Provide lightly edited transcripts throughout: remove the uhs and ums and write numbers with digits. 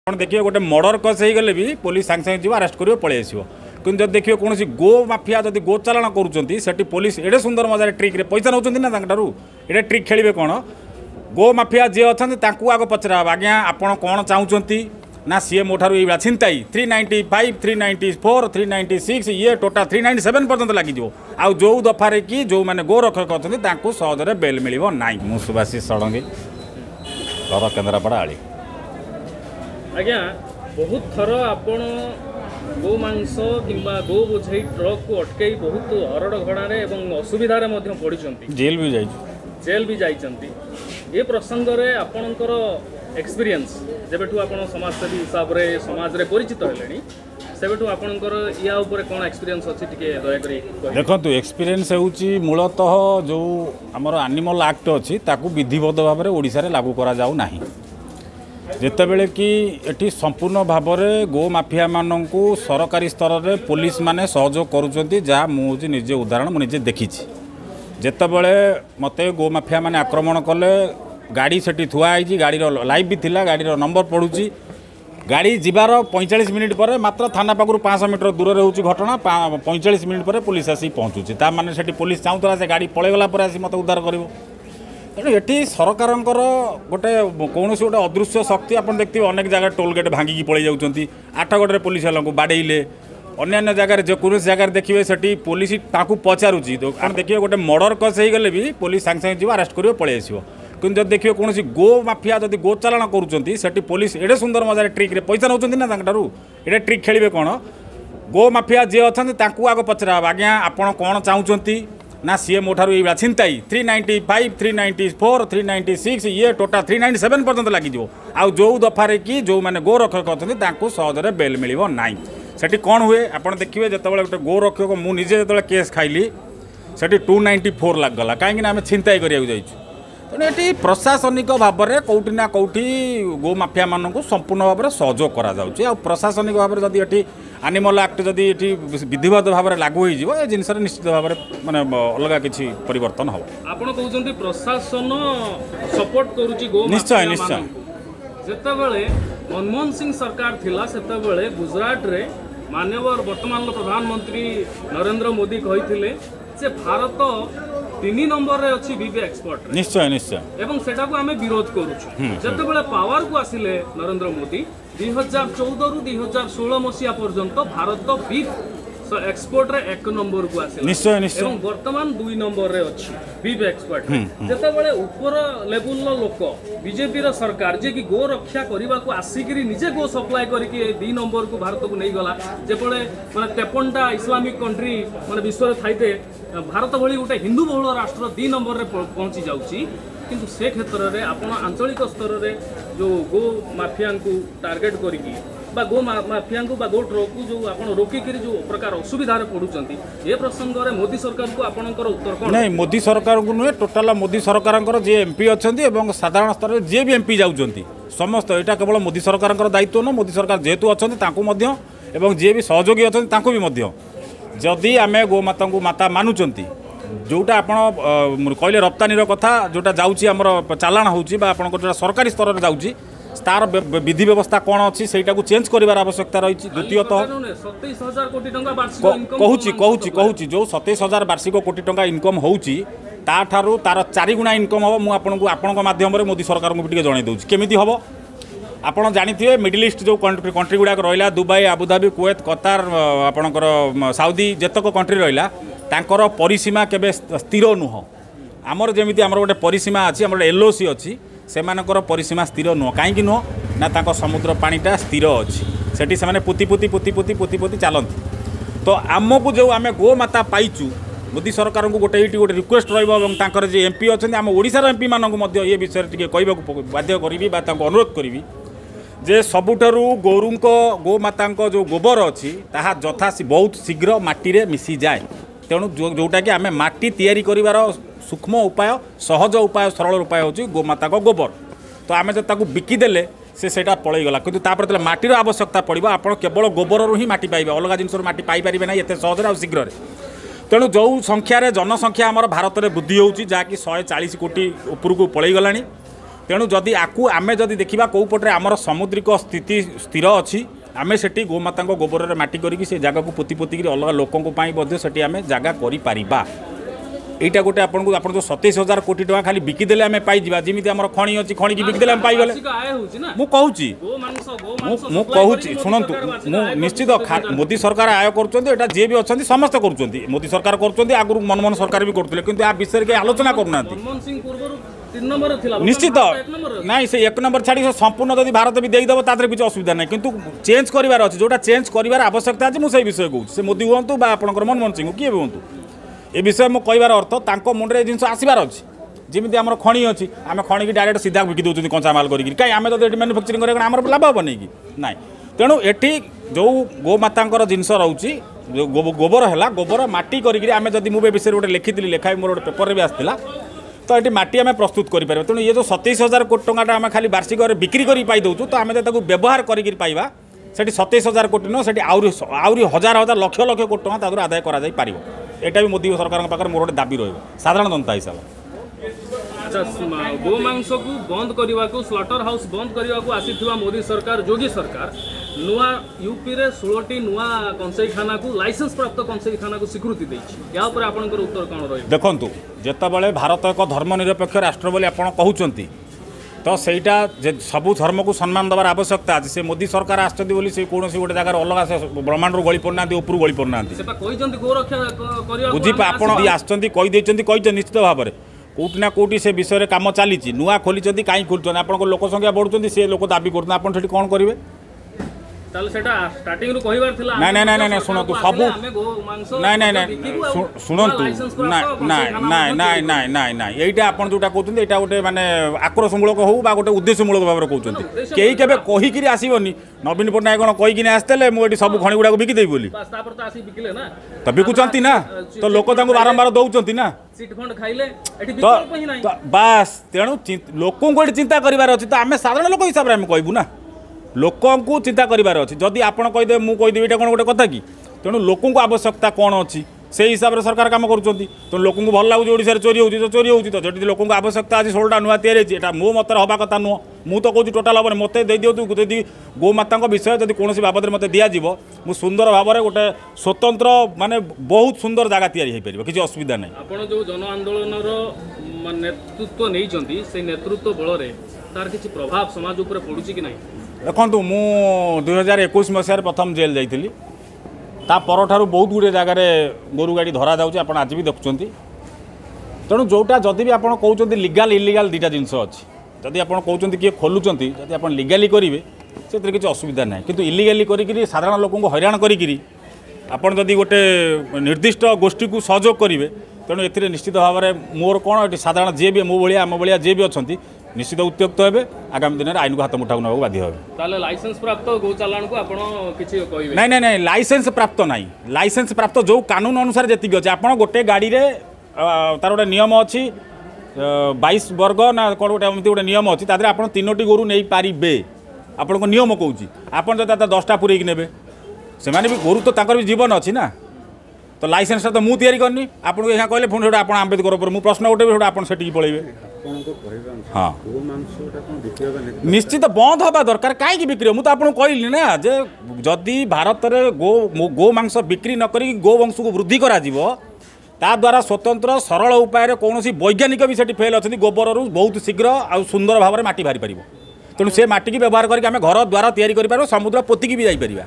देखिए गोटे murder case हो गले भी पुलिस सांगे सांगे जीव अरेस्ट कर पलि आसो कि जब देखिए कौन गो माफिया जब गो चालाण करुँच पुलिस एडे सुंदर मजार ट्रिक्रे पैसा नौ ना ये ट्रिक खेलिए कौन गो माफिया जी अच्छा आग पचरा आज्ञा आपड़ कौन चाहूँगी ना सी मोठार ये छिंताई 395 394 396 ये टोटाल 397 पर्यटन लगे आउ जो दफारे कि जो मैंने गो रक्षक अच्छा सहजरे बेल मिल ना मु सुभाषिष षडंगी घर केन्द्रापड़ा आली आज्ञा बहुत थर आपण गो मांस किंबा गो बोझई ट्रक को अटकई बहुत हरड़ घड़े और असुविधार पड़ी जेल भी जाइछंती ये प्रसंग रे आपणकर एक्सपीरियंस जेबेठू आपण समाजसेवी हिसाब रे समाज रे परिचित हेलेनी सेबेठू आपणकर या ऊपर कोन एक्सपीरियंस अछि टिके दया करी देखंतु एक्सपीरियंस हेउची मूलतः जो हमर एनिमल एक्ट अछि ताकू विधिबद्ध भाव रे ओडिसा रे लागू करा जाऊ नाही जेतेबेले कि एटी संपूर्ण भाव रे गो माफिया माननकू सरकारी स्तर रे पुलिस माने सहयोग करूचंती जा मु निजे उदाहरण मु निजे देखिछि जेतेबेले मते गो माफिया माने आक्रमण कले गाड़ी सेठी थुआ होगी गाड़ीर लाइव भी थिला गाड़ीर नंबर पड़ुची गाड़ी जीवार 45 मिनिट पर मात्र थाना पाखु 500 मीटर दूर हो घटना 45 मिनिट पर पुलिस आसी पहुँचुची ता माने सेठी पुलिस चाहूला से गाड़ी पलैगला पर आसी मत उद्धार कर तेणु ये सरकार गोटे कौन गोटे अदृश्य शक्ति आप देखते अनेक जगह टोल गेट भांगिकी पलि जाऊँच आठगड़े पुलिस वालों बाड़े अन्य जगह जो कौन जगह देखिए सेठी पुलिस पचारुची देखिए गोटे मर्डर केस हो गले भी पुलिस सांगे सांगे जीव अरेस्ट कर पलि आसो कि जब देखिए कौन गो माफिया जब गो चालाण करुँच पुलिस एडे सुंदर मजार ट्रिक्रे पैसा नौ ना ये ट्रिक खेलिए कौन गो माफिया जी अच्छा आग पचरा आज्ञा आपड़ कौन चाहूँगी ना सी मोठार ये छिंताई 395 394 396 ये टोटाल 397 पर्यटन लगे आउ जो दफारे कि जो मैंने गो रक्षक अच्छा सहजरे बेल मिल ना सेठी कौन हुए आप देखिए जिते गोटे गो रक्षक मुझे जो केस खाइली सेठी 294 लगला कहीं आम छिंताई करा तेणु ये प्रशासनिक भाव में कौटी ना कौटी गो माफिया मानक संपूर्ण भाव में सहयोग करा प्रशासनिक भाव में जदि ये एनिमल एक्ट जदि ये विधिवत भाव में लागू हो जिनस निश्चित भाव में माने अलग किसी परिवर्तन हम आपन कहउछन्ती प्रशासन सपोर्ट करूची गो निश्चय निश्चय जेतेबेले मनमोहन सिंह सरकार थिला सेतेबेले गुजरात रे माननीय वर्तमान प्रधानमंत्री नरेंद्र मोदी कहिथिले जे भारत 3 नंबर रे अछि बीबी एक्सपोर्ट निश्चय निश्चय एवं सेटा को आमे विरोध करूछु जेतेबेले पावर को आसिले नरेंद्र मोदी 2014 रु 2016 मसिया पर्यंत भारत बीफ एक्सपोर्ट रे 1 नंबर को आसिले निश्चय निश्चय एवं वर्तमान 2 नंबर रे अछि बीफ एक्सपोर्ट जेतेबेले ऊपर लेवल लोक बीजेपी रो सरकार जे कि गो रक्षा करबा को आसिकरी निजे गो सप्लाई करके 2 नंबर को भारत को नहीं गला जेबेले माने 53टा इस्लामिक कंट्री माने विश्व रे थाइते भारत भली गोटे हिंदू बहुल राष्ट्र 2 नंबर रे पहुंची जाउची किंतु से क्षेत्र में आपण आंचलिक स्तर में जो गो माफिया को टार्गेट करिकी बा गो माफिया को बा गो ट्रक को जो आपण रोकिकी जो प्रकार असुविधा पड़ुचंती ये प्रसंग में मोदी सरकार को आपणकर उत्तर कोन नहीं मोदी सरकार को नुहे टोटाल मोदी सरकार जे एमपी अच्छी और साधारण स्तर में जे भी एमपी जाउचंती समस्त यहाँ केवल मोदी सरकार दायित्व न मोदी सरकार जेहेतु अच्छा जी भी सहयोगी अच्छा भी जदि आम गोमाता को माता मानुचंती जोटा आप कहले रप्तानी कथा जोटा जाऊँगी आम चालाण हो सरकारी स्तर में जाऊँगी तार विधि व्यवस्था कौन अच्छी से चेंज कर आवश्यकता रही द्वितीयतः कहूँ जो 27,000 वार्षिक कोटी टंका इनकम होउची ताठारू तार 4 गुणा इनकम हम मुझे आपण माध्यम मोदी सरकार को भी जन दूसरी केमी हम आपड़ जानी मिडिल ईस्ट जो कंट्री गुड़ाक रहा दुबई आबुधाबी कुवैत कतार आपणकर साउदी जेतक कंट्री रहा तांकर परिसीमा केबे स्थिर नुह आमर जमी आमर गोटे परिसीमा अच्छी आम एलओसी अच्छी से परिसीमा स्थिर नुह कहीं नुह ना तांको समुद्र पानीटा स्थिर अच्छी सेठी से पुति पुति पुति पुति पुति पुति चलती तो आमको जो आम गो माता पाइचु मोदी सरकार को गोटे गोटे रिक्वेस्ट रही जे एमपी अच्छा आम ओडिशार एमपी मानक ये विषय टी कहवाक बाध्य करी अनुरोध करी जे सबुठारु गोरू गो माता जो गोबर अच्छी ताहा यथा बहुत शीघ्र माटी रे मिसी जाए तेणु जोटा कि आम माटी तैयारी करिवार सूक्ष्म उपाय सहज उपाय सरल उपाय होची गोमाता को गोबर तो आम जब ताकू बिकिदेले सेटा पलैगला कि माटीर आवश्यकता पड़ो आप केवल गोबर ही माटी पाइबे अलग जिनस माटी पाइपर ना एत सहज आ शीघ्र तेणु जो संख्यार जनसंख्या आम भारत में वृद्धि होची जहाँकि 140 कोटी उपरकू पलैगला तेणु जदि आकु आमे जदि देखा कौ पटे आमर समुद्रिक स्थिति स्थिर अच्छी आमे सेठी गोमाता गोबर में माटी करी से जगह को पोती पोतिक अलग लोकों से आम जगह कर এইটা গোটে আপনার আপনার যে 27,000 কোটি টাকা খালি বিকিদেলে আমি পাইযা যেমি আমার খনি অছি খনি কি বিকিদেলে আমি পাইগলে মু কହୁছি মু কହୁছি শুনন্তু মু নিশ্চিত মোদি সরকার আয় করছেন এটা যে বি অଛନ୍ତି সমস্ত করছেন মোদি সরকার করছেন আগুর মনমোহন সরকার বি করଥିଲେ কিন্তু আ বিষয়ে কে আলোচনা করুনাহান্তি নিশ্চিত নাই সে 1 নম্বর ছাড়ি সম্পূর্ণ যদি ভারত বি দেইদেব তাদের কিছু অসুবিধা নাই কিন্তু চেঞ্জ করিবার আছে যেটা চেঞ্জ করিবার আবশ্যকতা আছে মু সেই বিষয়ে কହୁছি সে মোদি হুঁতু বা আপনার মনমোহন সিং কিଏ বি হুঁতু ए विषय मुझे कहबार अर्थ तांको मुंडे जिन आसबार अच्छी जमी आम खणी अच्छी आम खणी की डायरेक्ट सीधा बिकी दूसरी कंचामाल करेंगे कहीं आम जो मैनुफैक्चरिंग करेंगे आम लाभ हेनी कि ना तेणु एटी जो गोमाता जिनस रोचे गोबर है गोबर माटी करें जब मुझे विषय गोटे लिखी लेखा मोर गोटे पेपर भी आसाला तो ये माटी आम प्रस्तुत करें तेणु ये जो 27,000 कोटी टंका आम खाली वार्षिक बिक्री कर पाइदे तो आम जो व्यवहार कर पाइबा सेठी 27,000 कोटी न से आहरी हजार हजार लक्ष लक्ष कोटी टंका तादर आदाय करा जाई पारिबो एटा भी मोदी सरकार पाखे मोर गोटे दाबी रही साधारण जनता हिसाब अच्छा गोमांस को बंद करने को स्लॉटर हाउस बंद करने को आसीथिबा मोदी सरकार योगी सरकार नुआ यूपी रे 16टी नुआ कंसाईखाना को लाइसेंस प्राप्त कंसाईखाना को स्वीकृति देछि या ऊपर आपनकर उत्तर कोन रही देखंतु जेतेबेले भारत एक धर्मनिरपेक्ष राष्ट्र बोली आपण कहउचंती तो सहीटा सबू धर्म को सम्मान देवार आवश्यकता अच्छे से मोदी सरकार आसती बोली से कौन गोटे जगह अलग से ब्रह्मांड गली पड़ना ऊपर गली पड़ना बुझी आप निश्चित भाव में कौटि ना कौटि से विषय कम चली नुआ खोली कहीं खोलुच्च आप लोक संख्या बढ़ुं से लोक दाबी कर कौन करेंगे ना ना ना ना शुणु सब ना ना ना शुणु ना ना ना ना ना ना ना यहीटा आप जोटा कहते हैं गोटे मानने आक्रोशमूलक हो गोटे उद्देश्यमूलक भाव में कहते कहीं केवे कहीकि आसबनी नवीन पट्टनायक कौन कहीकि आसते मुझे सब खणी गुड़ा बिकिदेवी बोली तो बिकुंट ना तो लोक बारंबार दौरान ना तो बास तेणु लोक चिंता करार अच्छी तो आम साधारण लोक हिसाब से कहूँ ना लोक चिंता करार अच्छी जदि आप कहीदे मुझे कहीदेवी ये कौन गोटे कथा कि तेणु लोक आवश्यकता कौन अच्छी से हिसाब से सरकार काम कर तेणु लोक भल लगे ओडिशा चोरी होती तो चोरी होती तो जब लोक आवश्यकता अच्छी 16टा नुआ या मो मत हवा कथा नुह मु तो कहूँ टोटाल हेनी मत दे दिखाँ यदि गोमाता विषय जब कौन बाबद मत दिज्व मु सुंदर भाव में गोटे स्वतंत्र माने बहुत सुंदर जगह या किसी असुविधा नहीं आप जो जन आंदोलन नेतृत्व नहीं से नेतृत्व बल तार किसी प्रभाव समाज उपर पड़ुछि कि नहीं देखो मु 2021 मसीह प्रथम जेल जाइली ता परठारु बहुत गुड़े जगार गोरु गाड़ी धरा जाऊँच आप आज भी देखुं तेणु जोटा जदि भी आप कहते लीगाल इलीगाल दुटा जिनस अच्छी जदि आप कहते किए खोलुंट जदि आप लीगाली करेंगे से किसी असुविधा ना कि इलीगाली करी साधारण लोक हैरान करी आपड़ जदि गोटे निर्दिष्ट गोष्ठी को सहयोग करेंगे तेणु ए निश्चित भाव में मोर कौन ये साधारण जी भी मो भाया आम भाया जी भी अच्छा निश्चित उत्त्यक्त हे आगामी दिन में आईन को हाथ मुठा ना बाध्य हे लाइसेंस प्राप्त गोचालान को नहीं नहीं नहीं लाइसेंस प्राप्त ना लाइसेंस प्राप्त जो कानून अनुसार जी अच्छे आप गोटे गाड़ी रे तार गोटे नियम अच्छी 22 वर्ग ना कौन गोटे एमती गोटे नियम अच्छी तादे आप 3टी गोरु नहीं पारे आपण नियम कौच आप 10टा पूरे ने से भी गोरु तो भी जीवन अच्छी ना तो लाइसेंस तो मुझे तैयारी करनी आपको यहाँ कहले पुणी आप आंबेडकर पर मुझे प्रश्न उठे आप से पलैबे हाँ निश्चित बंद हवा दरकार कहीं बिक्री मुझे आपको कहली ना जे जदि भारत में गो मांस बिक्री नक गोवंश को वृद्धि करा द्वारा स्वतंत्र सरल उपाय कौन वैज्ञानिक भी सेठी फेल अच्छे गोबर बहुत शीघ्र आ सुंदर भाव में माटी बाहरी पार तेणु से माटी की व्यवहार करके आम घर द्वार तैयारी कर समुद्र पोतिकी भी जापर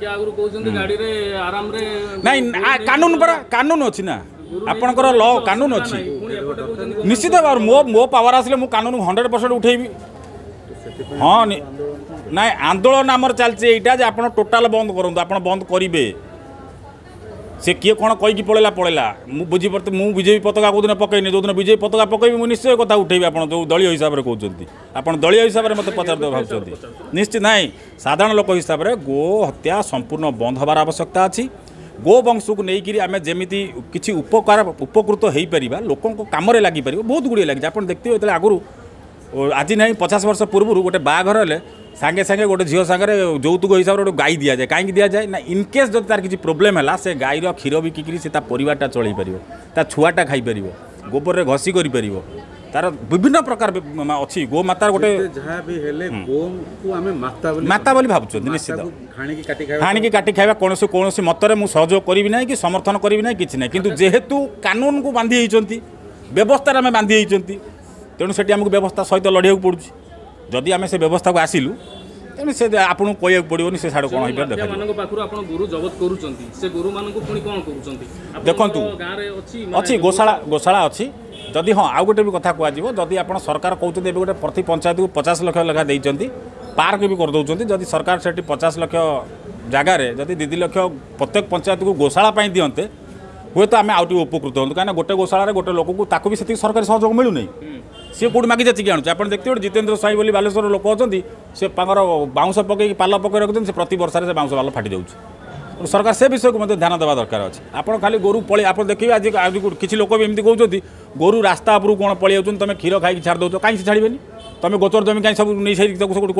कानून पर कानून अच्छी ना आपणकर ल कानून अच्छी निश्चित भाव मो मो पावर आसिले मु कानून 100% उठेबी हाँ ना आंदोलन आमर चलती यहाँ आप टोटाल बंद करूँ आप बंद करेंगे से किए कौन कहीकि पड़ेगा पड़ेगा मुझे बीजेपी पताका कौ दिन पकईनी जो दिन बीजेपी पताका पकईबी मुझे निश्चय कथा उठेबी आप जो दलीय हिसाब से कहते आप दलीय हिसाब से मत पचार भावुँ निश्चित ना साधारण लोक हिसाब से गो हत्या संपूर्ण बंद हबार आवश्यकता अच्छी गोवंश को लेकिन आम जमी किसी उपकार उपकृत हो पार लोक कम लगिपर बहुत गुड़े लगे आप देखते हो आगु आज ना 50 वर्ष पूर्व गोटे बाघर हेले सांगे सांगे गोटे झील सांगे यौतुक हिसाब से गोटे गाई दि जाए कहीं दि जाए ना इनकेस जब तार किसी प्रोब्लेम है से गाईर क्षीर बिकिकी से परिवारटा चल पार छुआटा खाईपर गोबर में घसी कर तार विभिन्न प्रकार अच्छी गोमातार गोटे जहाँ भी हेले गो को आमे माता बोली भावुँ निश्चित हाणिकी काटी खाଇବା कौन कौन मतरे मुझे सहयोग करी ना कि समर्थन करी ना कि ना कि जेहेतु कानून को बांधी होती व्यवस्था आम बांधी होती तेणु से आमको व्यवस्था सहित लड़ाई पड़ू जदि आम से व्यवस्था को आसिलु तेणु से आपको कहूँ पड़ोनी से साढ़े कौन गुरु जबत करुचंती से गुरु मानक पुणी कौन करुचंती देखंतु अच्छी गोशाला अच्छी जदि हाँ आउ गोटे भी कथा कहु जदि आप सरकार कहते गोटे प्रति पंचायत को 50 लाख लेखा देती पार्क भी करदे जदि सरकार से 50 लाख जगार जदि 2 लाख प्रत्येक पंचायत को गोशाला दिंते हुए तो आम आउट उपकृत हूँ कहीं गोटे गोशाला गोटे लोक को भी से सरकारी सहयोग मिलूनी सी कौट मागि जाचिक आणुचे आप देखते गोटे जितेंद्र साई बोली बालेश्वर लोक अच्छा से बाउंस पकई पाल पकई रखते से प्रति वर्ष से बाउंस पाल फाटी जाऊँगी सरकार से विषय को ध्यान देवा दरकार अच्छे आप खाली गोरु पलि आप देखिए आज किसी लोक भी एमती कहते गोरु रास्ता उपरू कौन पलि जाऊँ तुम क्षीर खाई छाड़ दौ कहीं से छाड़बे तुम गोचर जमी कहीं सब नहीं सारी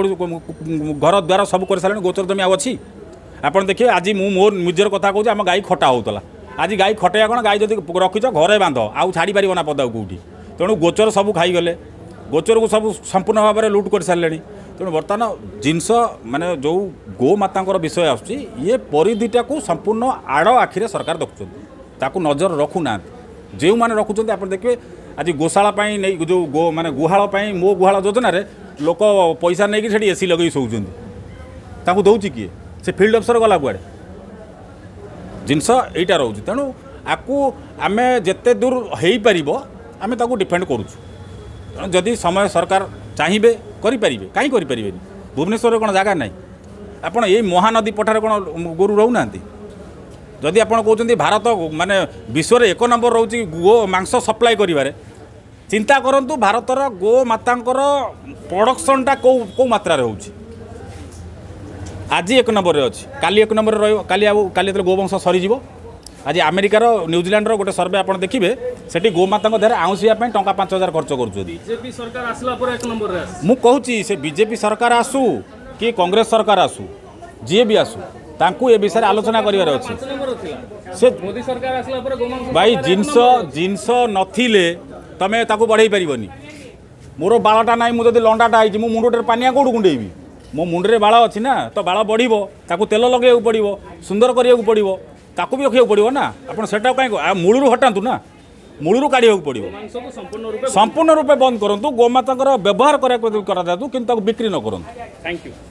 घर द्वार सब कर सारे गोचर जमी अच्छी आप देखिए आज मोर निजर कथा कहूँ आम गाई खटा होता आज गाई खटाइया कौन गाई जब रखीच घरे बांध आउ छाड़ी पार ना पदा कौटी तेणु गोचर सब खाईगले गोचर को सब संपूर्ण भाव में लुट कर सारे तेणु बर्तमान जिनस माने जो गोमाता विषय आसुची ये परिधिटा को संपूर्ण आड़ आखिरे सरकार देखुं नजर रखुना जो मैंने रखुच्च आप देखिए आज गोशाला नहीं जो गो माने गुहाल मो गुहाल योजन लोक पैसा नहीं कि एसी लगे शोचुंट दौर किए से फिल्ड अफसर गला कुआड़े जिनस यहीटा रोचे तेणु आपको आम जिते दूर हो पार आम डिफेंड करुँ जदि समय सरकार चाहिए करें कहीं करें भुवनेश्वर कौन जगह ना आपड़ यही महानदी पठार कौन गोरु रोना जदि आप कहते भारत माने विश्व में 1 नंबर रोचे गो मांस सप्लाई करें चिंता करूँ भारतर गोमाता प्रोडक्शनटा कौ मात्रा हो आज 1 नंबर अच्छी काली 1 नंबर रही गोवंश सरीज आज अमेरिकार न्यूजीलैंड गोटे सर्वे आप देखिए से गोमाता देहर आउंसिया टंका 5,000 खर्च बीजेपी सरकार आसला पर 1 नंबर मु कहूँ से बीजेपी सरकार आसू कि कांग्रेस सरकार आसू जी भी आसू तांकू ए विषय आलोचना करिवार अछि से मोदी सरकार आसला पर गोमांस भाई जिनस नथिले तमे ताकू बढ़ाई परिबनी मोर बालटा नाई मु जदि लंडाटा आइछि मु मुंडटे पानिया कोड गुंडेबी मो मुंडरे बाल अछि ना तो बाल बढ़िबो ताकू तेल लगेउ पड़िबो सुंदर करियाकू पड़िबो ताकू भी रखिया पड़िबो ना आपण सेटा काई मूलरू हटांतु ना मूलरू काढ़िया पड़िबो संपूर्ण रूपे बंद करंतु गोमाता व्यवहार करा किंतु बिक्री न करंतु। Thank you.